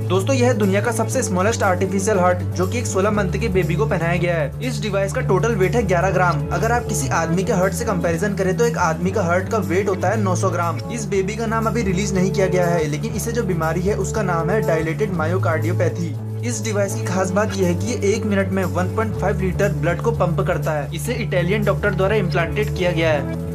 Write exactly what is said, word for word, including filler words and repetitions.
दोस्तों यह दुनिया का सबसे स्मॉलेस्ट आर्टिफिशियल हार्ट जो कि एक सोलह मंथ के बेबी को पहनाया गया है। इस डिवाइस का टोटल वेट है ग्यारह ग्राम। अगर आप किसी आदमी के हार्ट से कंपैरिजन करें तो एक आदमी का हार्ट का वेट होता है नौ सौ ग्राम। इस बेबी का नाम अभी रिलीज नहीं किया गया है, लेकिन इसे जो बीमारी है उसका नाम है डायलेटेड मायोकार्डियोपैथी। इस डिवाइस की खास बात यह है कि ये एक मिनट में one point five litre blood को पंप करता है। इसे इटालियन डॉक्टर द्वारा इम्प्लांटेड किया गया है।